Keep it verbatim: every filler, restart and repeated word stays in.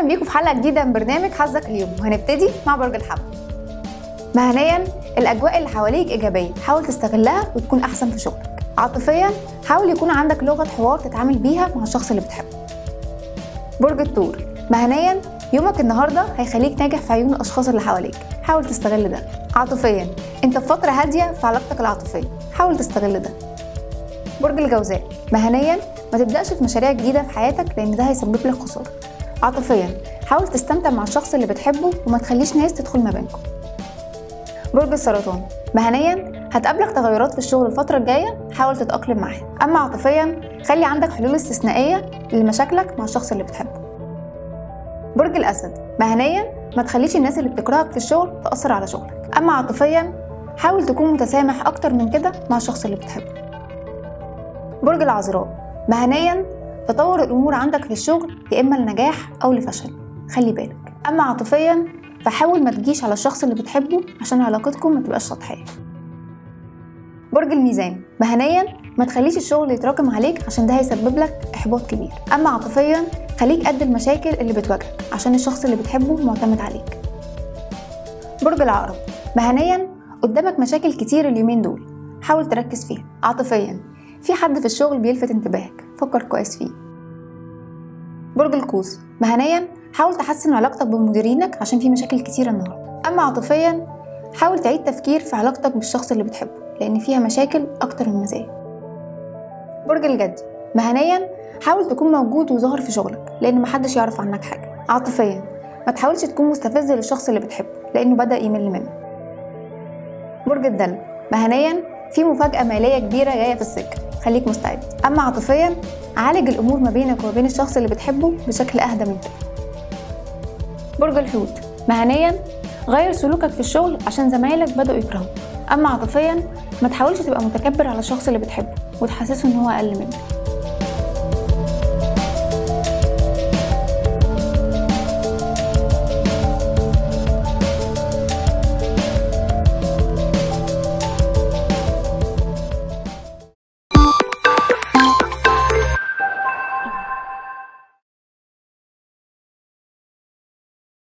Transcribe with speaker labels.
Speaker 1: اهلا بيكم في حلقه جديده من برنامج حظك اليوم، وهنبتدي مع برج الحمل. مهنيا الاجواء اللي حواليك ايجابيه، حاول تستغلها وتكون احسن في شغلك. عاطفيا حاول يكون عندك لغه حوار تتعامل بيها مع الشخص اللي بتحبه. برج الثور، مهنيا يومك النهارده هيخليك ناجح في عيون الاشخاص اللي حواليك، حاول تستغل ده. عاطفيا انت في فتره هاديه في علاقتك العاطفيه، حاول تستغل ده. برج الجوزاء، مهنيا ما تبداش في مشاريع جديده في حياتك لان ده هيسبب لك خساره. عاطفيا حاول تستمتع مع الشخص اللي بتحبه وما تخليش ناس تدخل ما بينكم. برج السرطان، مهنيا هتقابلك تغيرات في الشغل الفتره الجايه، حاول تتاقلم معاها. اما عاطفيا خلي عندك حلول استثنائيه لمشاكلك مع الشخص اللي بتحبه. برج الاسد، مهنيا ما تخليش الناس اللي بتكرهك في الشغل تاثر على شغلك. اما عاطفيا حاول تكون متسامح اكتر من كده مع الشخص اللي بتحبه. برج العذراء، مهنيا تطور الامور عندك في الشغل يا اما لنجاح او لفشل، خلي بالك. اما عاطفيا فحاول ما تجيش على الشخص اللي بتحبه عشان علاقتكم ما تبقاش سطحيه. برج الميزان، مهنيا ما تخليش الشغل يتراكم عليك عشان ده هيسبب لك احباط كبير. اما عاطفيا خليك قد المشاكل اللي بتواجهك عشان الشخص اللي بتحبه معتمد عليك. برج العقرب، مهنيا قدامك مشاكل كتير اليومين دول، حاول تركز فيها. عاطفيا في حد في الشغل بيلفت انتباهك، فكر كويس فيه. برج القوس، مهنيا حاول تحسن علاقتك بمديرينك عشان في مشاكل كتير النهارده. اما عاطفيا حاول تعيد تفكير في علاقتك بالشخص اللي بتحبه لان فيها مشاكل اكتر من مزايا. برج الجدي، مهنيا حاول تكون موجود وظاهر في شغلك لان محدش يعرف عنك حاجه. عاطفيا ما تحاولش تكون مستفز للشخص اللي بتحبه لانه بدأ يمل منه. برج الدلو، مهنيا في مفاجأة مالية كبيرة جاية في السكة، خليك مستعد. أما عاطفيا عالج الأمور ما بينك وما بين الشخص اللي بتحبه بشكل أهدى من كده. برج الحوت، مهنيا غير سلوكك في الشغل عشان زمايلك بدأوا يكرهوك. أما عاطفيا ما تحاولش تبقى متكبر على الشخص اللي بتحبه وتحسسه إن هو أقل منك.